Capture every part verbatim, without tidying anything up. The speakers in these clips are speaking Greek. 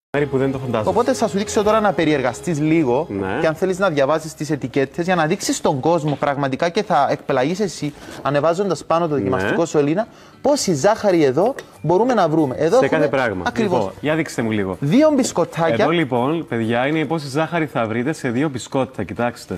Που δεν το φαντάζομαι. Οπότε θα σου δείξω τώρα να περιεργαστείς λίγο ναι. και αν θέλεις να διαβάσεις τις ετικέτες για να δείξεις στον κόσμο πραγματικά και θα εκπλαγείς εσύ ανεβάζοντας πάνω το δοκιμαστικό ναι. σωλήνα πόση ζάχαρη εδώ μπορούμε να βρούμε. Εδώ σε έχουμε... κάθε πράγμα. Ακριβώς. Λοιπόν, για δείξτε μου λίγο. Δύο μπισκοτάκια. Εδώ λοιπόν, παιδιά, είναι πόση ζάχαρη θα βρείτε σε δύο μπισκότα. Κοιτάξτε.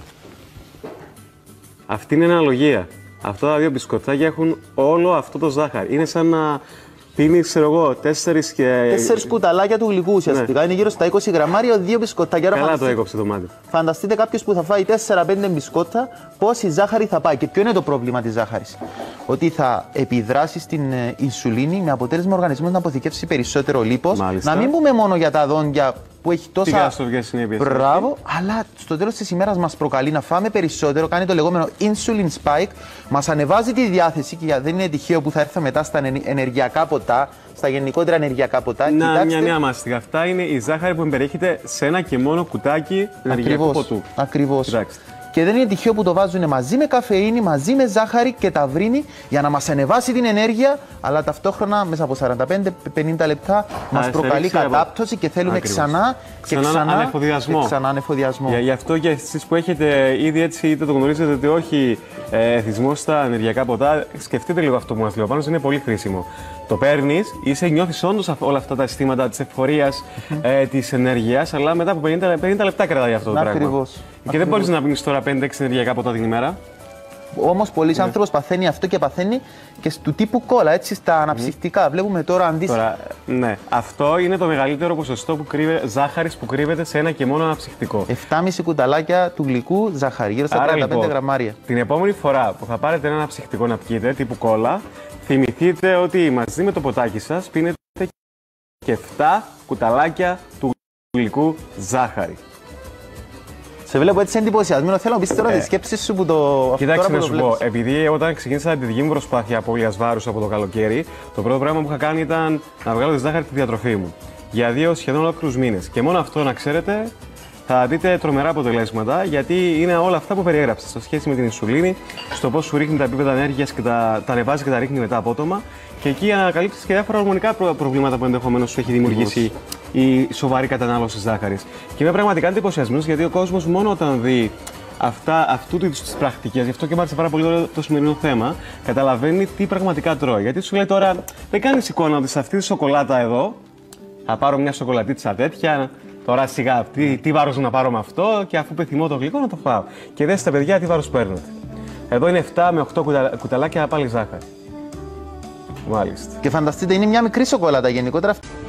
Αυτή είναι αναλογία. Αυτά τα δύο μπισκοτάκια έχουν όλο αυτό το ζάχαρη. Είναι σαν να πίνεις, ξέρω εγώ, τέσσερις και... Τέσσερις κουταλάκια του γλυκού ουσιαστικά. Ναι. Είναι γύρω στα είκοσι γραμμάρια, δύο μπισκοτάκια. Καλά φανταστεί... το έκοψε το μάτι. Φανταστείτε κάποιος που θα φάει τέσσερα πέντε μπισκότα, πόση ζάχαρη θα πάει. Και ποιο είναι το πρόβλημα της ζάχαρης? Ότι θα επιδράσει στην ε, ινσουλίνη με αποτέλεσμα ο οργανισμός να αποθηκεύσει περισσότερο λίπος. Μάλιστα. Να μην πούμε μόνο για τα δόντια που έχει τόσα. Μπράβο, αλλά στο τέλος της ημέρας μας προκαλεί να φάμε περισσότερο, κάνει το λεγόμενο insulin spike, μας ανεβάζει τη διάθεση και δεν είναι τυχαίο που θα έρθω μετά στα ενεργειακά ποτά, στα γενικότερα ενεργειακά ποτά. Να, κοιτάξτε... μια νέα μάστιγα. Αυτά είναι η ζάχαρη που περιέχεται σε ένα και μόνο κουτάκι ενεργειακού ποτού. Ακριβώς. Και δεν είναι τυχαίο που το βάζουν μαζί με καφεΐνη, μαζί με ζάχαρη και ταυρίνη για να μας ανεβάσει την ενέργεια, αλλά ταυτόχρονα μέσα από σαράντα πέντε με πενήντα λεπτά μας προκαλεί κατάπτωση και θέλουμε ξανά και ξανά, ξανά ανεφοδιασμό. Και ξανά ανεφοδιασμό. Για, γι' αυτό και εσείς που έχετε ήδη έτσι είτε το γνωρίζετε είτε όχι ε, εθισμό στα ενεργειακά ποτά, σκεφτείτε λίγο αυτό που μας λέει ο Πάνος, είναι πολύ χρήσιμο. Το παίρνεις, είσαι, νιώθεις όντως όλα αυτά τα αισθήματα της ευφορίας, mm-hmm. ε, της ενέργειας, αλλά μετά από πενήντα, πενήντα λεπτά κρατάει αυτό το πράγμα. Ακριβώς. Και Ακριβώς. δεν μπορείς να πίνεις τώρα πέντε έξι ενεργειακά ποτά την ημέρα. Όμως πολλοί ναι. άνθρωποι παθαίνει αυτό και παθαίνει και του τύπου κόλλα, έτσι στα αναψυκτικά. Mm. Βλέπουμε τώρα αντίστοιχα. Τώρα, ναι, αυτό είναι το μεγαλύτερο ποσοστό που κρύβε, ζάχαρης που κρύβεται σε ένα και μόνο αναψυκτικό. επτά κόμμα πέντε κουταλάκια του γλυκού ζάχαρη, γύρω στα τριάντα πέντε λοιπόν, γραμμάρια. Την επόμενη φορά που θα πάρετε ένα αναψυκτικό να πιείτε, τύπου κόλλα, θυμηθείτε ότι μαζί με το ποτάκι σας πίνετε και επτά κουταλάκια του γλυκού ζάχαρη. Σε βλέπω έτσι εντυπωσιασμένο. Θέλω να πεις τώρα ε, τις σκέψεις σου που το. Κοίταξε να σου πω, επειδή όταν ξεκίνησα τη δική μου προσπάθεια απώλειας βάρους από το καλοκαίρι, το πρώτο πράγμα που είχα κάνει ήταν να βγάλω τη ζάχαρη στη διατροφή μου. Για δύο σχεδόν ολόκληρους μήνες. Και μόνο αυτό να ξέρετε, θα δείτε τρομερά αποτελέσματα, γιατί είναι όλα αυτά που περιέγραψα σε σχέση με την ινσουλίνη, στο πώς σου ρίχνει τα επίπεδα ενέργειας και τα, τα ανεβάζει και τα ρίχνει μετά απότομα. Και εκεί ανακαλύψεις και διάφορα ορμονικά προβλήματα που ενδεχομένως σου έχει δημιουργήσει η σοβαρή κατανάλωση ζάχαρης. Και είμαι πραγματικά εντυπωσιασμένος, γιατί ο κόσμος μόνο όταν δει αυτά, αυτού του είδους τις πρακτικές, γι' αυτό και μ' άρεσε πάρα πολύ το, το σημερινό θέμα, καταλαβαίνει τι πραγματικά τρώει. Γιατί σου λέει τώρα, δεν κάνεις εικόνα ότι σε αυτή τη σοκολάτα εδώ θα πάρω μια σοκολατίτσα τέτοια. Τώρα σιγά, τι, τι βάρος να πάρω με αυτό και αφού πεθυμώ το γλυκό να το φάω. Και δες τα παιδιά τι βάρος παίρνετε. Εδώ είναι επτά με οκτώ κουτα, κουταλάκια πάλι ζάχαρη. Μάλιστα. Και φανταστείτε, είναι μια μικρή σοκολάτα γενικότερα.